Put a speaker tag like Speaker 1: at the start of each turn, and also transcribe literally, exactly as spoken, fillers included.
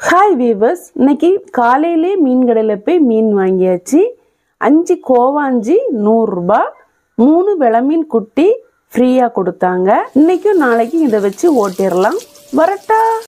Speaker 1: Hi viewers, இன்னைக்கு காலையிலே மீன் கடையில் போய் மீன் வாங்கியாச்சு. அஞ்சு கோவாஞ்சி நூறுரூபா, மூணு விளமீன் குட்டி ஃப்ரீயாக கொடுத்தாங்க. இன்னைக்கும் நாளைக்கும் இதை வச்சு ஓட்டிடலாம். வரட்டா?